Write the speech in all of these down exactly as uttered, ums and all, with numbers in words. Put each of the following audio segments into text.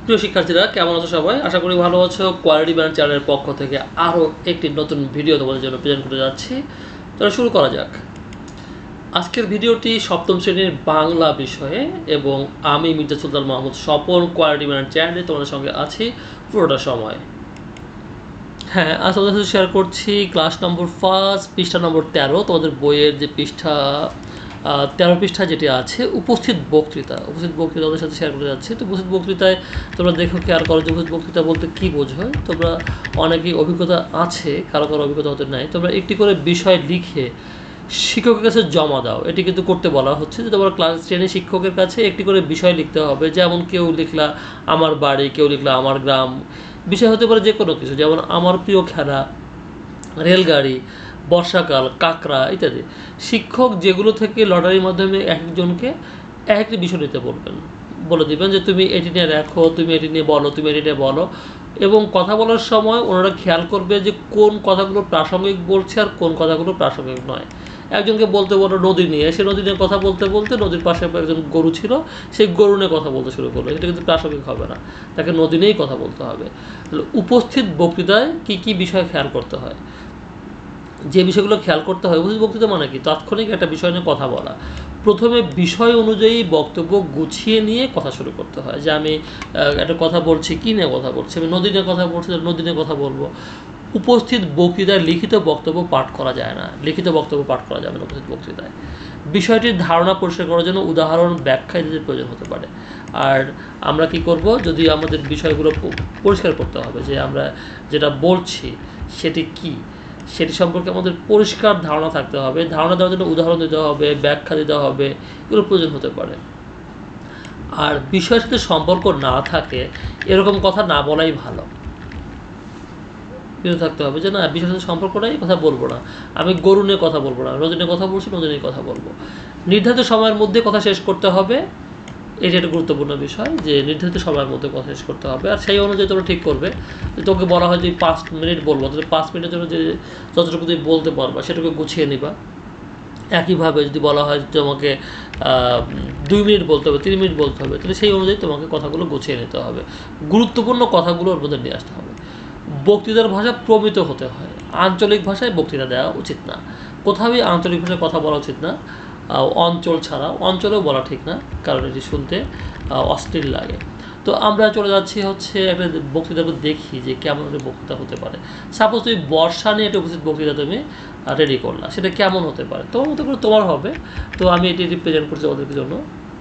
প্রিয় শিক্ষার্থীরা, কেমন আছো সবাই? আশা করি ভালো আছো। কোয়ালিটি ব্যান্ড চ্যানেলের পক্ষ থেকে আরও একটি নতুন ভিডিও তোমাদের জন্য প্রেজেন্ট করতে যাচ্ছি। তাহলে শুরু করা যাক। আজকের ভিডিওটি সপ্তম শ্রেণীর বাংলা বিষয়ে এবং আমি মির্জা সুলতান মাহমুদ স্বপন কোয়ালিটি ব্যান্ড চ্যানেলে তোমাদের সঙ্গে আছি পুরোটা সময়। হ্যাঁ, আজ তোমাদের সাথে শেয়ার করছি ক্লাস নম্বর ফার্স্ট পৃষ্ঠা নম্বর তেরো, তোমাদের বইয়ের যে পৃষ্ঠা তেরো পৃষ্ঠা যেটি আছে উপস্থিত বক্তৃতা। উপস্থিত বক্তৃতা ওদের সাথে শেয়ার করতে যাচ্ছি। তো উপস্থিত বক্তৃতায় তোমরা দেখো খেয়াল করো যে উপস্থিত বক্তৃতা বলতে কী বোঝায়। তোমরা অনেকেই অভিজ্ঞতা আছে, কারো কারো অভিজ্ঞতা হতে নাই। তোমরা একটি করে বিষয় লিখে শিক্ষকের কাছে জমা দাও। এটি কিন্তু করতে বলা হচ্ছে যে তোমরা ক্লাস শ্রেণীর শিক্ষকের কাছে একটি করে বিষয় লিখতে হবে। যেমন কেউ লিখলা আমার বাড়ি, কেউ লিখলা আমার গ্রাম। বিষয় হতে পারে যে কোনো কিছু, যেমন আমার প্রিয় খেলা, রেলগাড়ি, বর্ষাকাল, কাঁকড়া ইত্যাদি। শিক্ষক যেগুলো থেকে লটারির মাধ্যমে একজনকে এক একটি বিষয় নিতে বলবেন, বলে দেবেন যে তুমি এটি নিয়ে রাখো, তুমি এটি নিয়ে বলো, তুমি এটি নিয়ে বলো। এবং কথা বলার সময় ওনারা খেয়াল করবে যে কোন কথাগুলো প্রাসঙ্গিক বলছে আর কোন কথাগুলো প্রাসঙ্গিক নয়। একজনকে বলতে বলো নদী নিয়ে, সে নদী নিয়ে কথা বলতে বলতে নদীর পাশে একজন গরু ছিল, সেই গরু নিয়ে কথা বলতে শুরু করলো। এটা কিন্তু প্রাসঙ্গিক হবে না, তাকে নদী নিয়েই কথা বলতে হবে। উপস্থিত বক্তৃতায় কী কী বিষয় খেয়াল করতে হয়, যে বিষয়গুলো খেয়াল করতে হয়। উপস্থিত বক্তৃতা মানে কি? তাৎক্ষণিক একটা বিষয় নিয়ে কথা বলা। প্রথমে বিষয় অনুযায়ী বক্তব্য গুছিয়ে নিয়ে কথা শুরু করতে হয়। যে আমি একটা কথা বলছি, কী নিয়ে কথা বলছি, আমি নদী নিয়ে কথা বলছি, নদী নিয়ে কথা বলবো। উপস্থিত বক্তৃতায় লিখিত বক্তব্য পাঠ করা যায় না, লিখিত বক্তব্য পাঠ করা যাবে না উপস্থিত বক্তৃতায়। বিষয়টির ধারণা পরিষ্কার করার জন্য উদাহরণ ব্যাখ্যা ইত্যাদি প্রয়োজন হতে পারে। আর আমরা কি করব, যদি আমাদের বিষয়গুলো পরিষ্কার করতে হবে যে আমরা যেটা বলছি সেটি কি, সেটি সম্পর্কে আমাদের পরিষ্কার ধারণা থাকতে হবে। ধারণা দেওয়ার জন্য উদাহরণ দিতে হবে, ব্যাখ্যা দিতে হবে, এগুলো প্রয়োজন হতে পারে। আর বিষয়ের সাথে সম্পর্ক না থাকে এরকম কথা না বলাই ভালো। কিন্তু থাকতে হবে যে না, বিষয়ের সাথে সম্পর্ক নাই, কথা বলবো না। আমি গরু নিয়ে কথা বলবো না, নদী নিয়ে কথা বলছি, নদী নিয়ে কথা বলবো। নির্ধারিত সময়ের মধ্যে কথা শেষ করতে হবে। এটা একটা গুরুত্বপূর্ণ বিষয় যে নির্ধারিত সময়ের মধ্যে কথা শেষ করতে হবে। আর সেই অনুযায়ী তোমরা ঠিক করবে যে তোকে বলা হয় যে পাঁচ মিনিট বলবো, তাহলে পাঁচ মিনিটের জন্য যে যতটুকু তুমি বলতে পারবা সেটুকু গুছিয়ে নিবা। একইভাবে যদি বলা হয় তোমাকে দুই মিনিট বলতে হবে, তিন মিনিট বলতে হবে, তাহলে সেই অনুযায়ী তোমাকে কথাগুলো গুছিয়ে নিতে হবে। গুরুত্বপূর্ণ কথাগুলো ওর মধ্যে নিয়ে আসতে হবে। বক্তৃতার ভাষা প্রমিত হতে হয়। আঞ্চলিক ভাষায় বক্তৃতা দেওয়া উচিত না, কোথাওই আঞ্চলিক ভাষায় কথা বলা উচিত না। অঞ্চল ছাড়া, অঞ্চলেও বলা ঠিক না, কারণ এটি শুনতে অশ্লীল লাগে। তো আমরা চলে যাচ্ছি হচ্ছে একটা বক্তৃতা দেখি যে কেমন একটা বক্তৃতা হতে পারে। সাপোজ তুমি বর্ষা নিয়ে একটা উপস্থিত বক্তৃতা তুমি রেডি করলা, সেটা কেমন হতে পারে? তোমার মতো করে তোমার হবে। তো আমি এটি রিপ্রেজেন্ট করছি ওদের জন্য।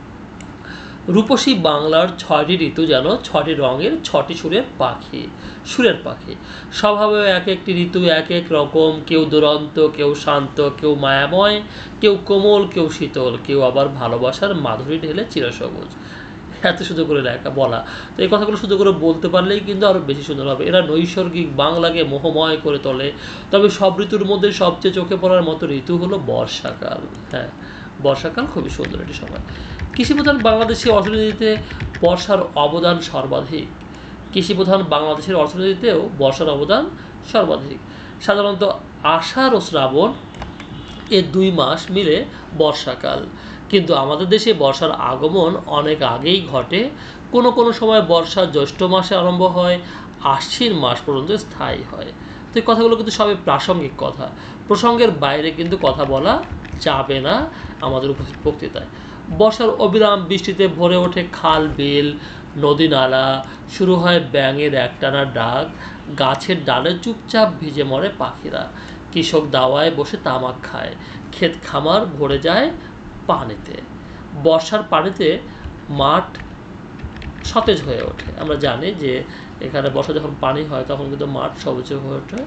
রূপসী বাংলার ছয়টি ঋতু যেন ছটি রঙের ছটি সুরের পাখি, সুরের পাখি। স্বভাবে এক একটি ঋতু এক এক রকম, কেউ দুরন্ত, কেউ শান্ত, কেউ মায়াময়, কেউ কোমল, কেউ শীতল, কেউ আবার ভালোবাসার মাধুরী ঢেলে চিরসবুজ। এত সুন্দর করে লেখা বলা। তো এই কথাগুলো সুন্দর করে বলতে পারলেই কিন্তু আরও বেশি সুন্দর হবে। এরা নৈসর্গিক বাংলাকে মোহময় করে তোলে। তবে সব ঋতুর মধ্যে সবচেয়ে চোখে পড়ার মতো ঋতু হলো বর্ষাকাল। হ্যাঁ, বর্ষাকাল খুবই সুন্দর একটি সময়। কৃষিপ্রধান বাংলাদেশের অর্থনীতিতে বর্ষার অবদান সর্বাধিক। কৃষিপ্রধান বাংলাদেশের অর্থনীতিতেও বর্ষার অবদান সর্বাধিক। সাধারণত আষাঢ় ও শ্রাবণ এ দুই মাস মিলে বর্ষাকাল, কিন্তু আমাদের দেশে বর্ষার আগমন অনেক আগেই ঘটে। কোনো কোনো সময় বর্ষা জ্যৈষ্ঠ মাসে আরম্ভ হয়, আশ্বিন মাস পর্যন্ত স্থায়ী হয়। তো এই কথাগুলো কিন্তু সবই প্রাসঙ্গিক কথা, প্রসঙ্গের বাইরে কিন্তু কথা বলা যাবে না আমাদের উপস্থিত বক্তৃতায়। বর্ষার অবিরাম বৃষ্টিতে ভরে ওঠে খাল, বিল, নদী, নালা। শুরু হয় ব্যাঙের একটানা ডাক, গাছের ডালে চুপচাপ ভিজে মরে পাখিরা। কৃষক দাওয়ায় বসে তামাক খায়, ক্ষেত খামার ভরে যায় পানিতে। বর্ষার পানিতে মাঠ সতেজ হয়ে ওঠে। আমরা জানি যে এখানে বর্ষা যখন পানি হয় তখন কিন্তু মাঠ সবুজ হয়ে ওঠে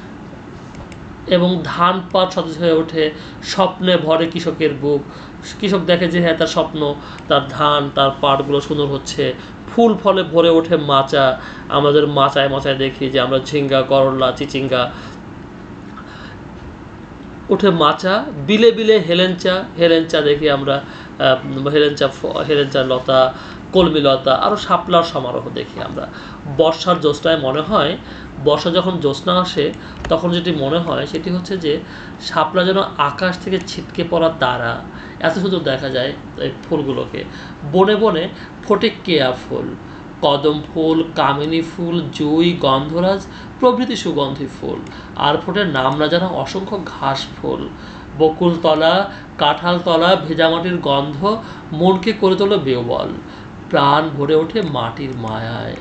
এবং ধান পাট সতেজ হয়ে ওঠে। স্বপ্নে ভরে কৃষকের বুক। কৃষক দেখে যে হ্যাঁ, তার স্বপ্ন, তার ধান, তার পাটগুলো সুন্দর হচ্ছে। ফুল ফলে ভরে ওঠে মাচা। আমাদের মাচায় মাচায় দেখি যে আমরা ঝিঙ্গা, করলা, চিচিঙ্গা ওঠে মাচা। বিলে বিলে হেলেঞ্চা, হেলেঞ্চা দেখি আমরা, হেলেঞ্চা হেলেঞ্চা লতা, কলমি লতা, আরও শাপলার সমারোহ দেখি আমরা। বর্ষার জ্যোৎস্নায় মনে হয়, বর্ষা যখন জ্যোৎস্না আসে তখন যেটি মনে হয় সেটি হচ্ছে যে শাপলা যেন আকাশ থেকে ছিটকে পড়া তারা, এত সুন্দর দেখা যায় এই ফুলগুলোকে। বনে বনে ফোটে কেয়া ফুল, কদম ফুল, কামিনী ফুল, জুই, গন্ধরাজ প্রভৃতি সুগন্ধি ফুল। আর ফোটে নাম না জানা অসংখ্য ঘাস ফুল। বকুলতলা, কাঁঠালতলা, ভেজামাটির গন্ধ মনকে করে তোলে বিহ্বল। প্রাণ ভরে ওঠে মাটির মায়ায়।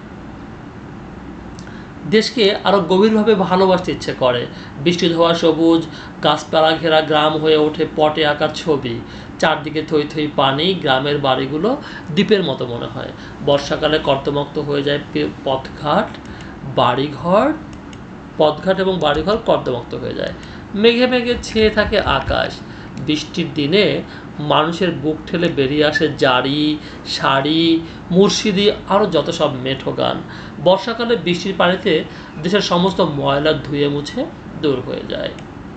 দেশকে আরো গভীরভাবে ভালোবাসতে ইচ্ছে করে। বৃষ্টি ধোয়া সবুজ, গাছপালা ঘেরা গ্রাম হয়ে ওঠে পটে আঁকা ছবি। চারদিকে থই থই পানি, গ্রামের বাড়িগুলো দ্বীপের মতো মনে হয়। বর্ষাকালে কর্দমাক্ত হয়ে যায় পথঘাট, বাড়িঘর পথঘাট এবং বাড়িঘর কর্দমাক্ত হয়ে যায়। মেঘে মেঘে ছেয়ে থাকে আকাশ। বৃষ্টির দিনে মানুষের বুক ঠেলে বেরিয়ে আসে জারি, শাড়ি, মুর্শিদি, আরও যত সব মেঠো গান। বর্ষাকালে বৃষ্টির পানিতে দেশের সমস্ত ময়লা ধুয়ে মুছে দূর হয়ে যায়।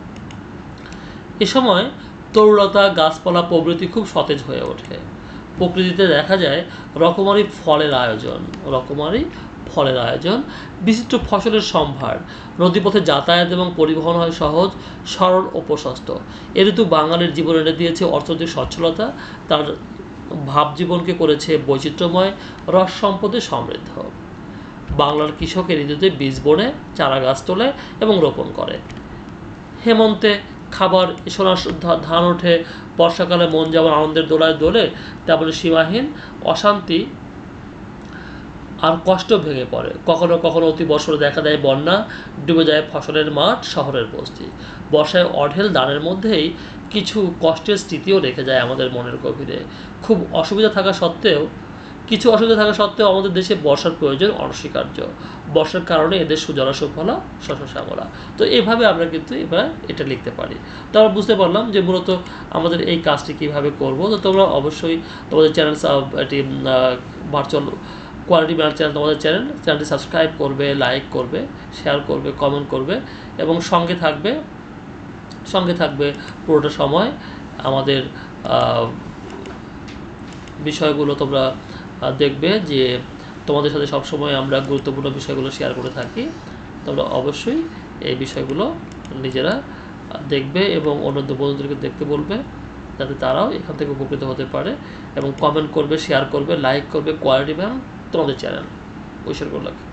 এ সময় তরুলতা, গাছপালা প্রভৃতি খুব সতেজ হয়ে ওঠে। প্রকৃতিতে দেখা যায় রকমারি ফলের আয়োজন রকমারি ফলের আয়োজন বিচিত্র ফসলের সম্ভার। নদীপথে যাতায়াত এবং পরিবহন হয় সহজ, সরল ও প্রশস্ত। এ ঋতু বাঙালির জীবনে এনে দিয়েছে অর্থনৈতিক সচ্ছলতা, তার ভাবজীবনকে করেছে বৈচিত্র্যময়, রস সম্পদে সমৃদ্ধ। বাংলার কৃষক এই ঋতুতে বীজ বোনে, চারা গাছ তোলে এবং রোপণ করে। হেমন্তে খাবার সোনার ধান ওঠে, বর্ষাকালে মন যেমন আনন্দের দোলায় দোলে, তেমনি সীমাহীন অশান্তি আর কষ্ট ভেঙে পড়ে। কখনো কখনো অতি বর্ষণে দেখা দেয় বন্যা, ডুবে যায় ফসলের মাঠ, শহরের বস্তি। বর্ষায় অঢেল দানের মধ্যেই কিছু কষ্টের স্মৃতিও রেখে যায় আমাদের মনের গভীরে। খুব অসুবিধা থাকা সত্ত্বেও কিছু অসুবিধা থাকা সত্ত্বেও আমাদের দেশে বর্ষার প্রয়োজন অনস্বীকার্য। বর্ষার কারণে এদের সুজলা সুফলা, শস্য শ্যামলা। তো এইভাবে আমরা কিন্তু এবার এটা লিখতে পারি। তো আমরা বুঝতে পারলাম যে মূলত আমাদের এই কাজটি কীভাবে করব। তো তোমরা অবশ্যই তোমাদের চ্যানেল এটি ভার্চুয়াল কোয়ালিটি ম্যান চ্যানেল তোমাদের চ্যানেল চ্যানেলটি সাবস্ক্রাইব করবে, লাইক করবে, শেয়ার করবে, কমেন্ট করবে এবং সঙ্গে থাকবে সঙ্গে থাকবে পুরোটা সময়। আমাদের বিষয়গুলো তোমরা দেখবে যে তোমাদের সাথে সবসময় আমরা গুরুত্বপূর্ণ বিষয়গুলো শেয়ার করে থাকি। তোমরা অবশ্যই এই বিষয়গুলো নিজেরা দেখবে এবং অন্য বন্ধুদেরকে দেখতে বলবে, যাতে তারাও এখান থেকে উপকৃত হতে পারে। এবং কমেন্ট করবে, শেয়ার করবে, লাইক করবে কোয়ালিটি ম্যান তোমাদের চ্যানেল। ঐশ্বর করলাম।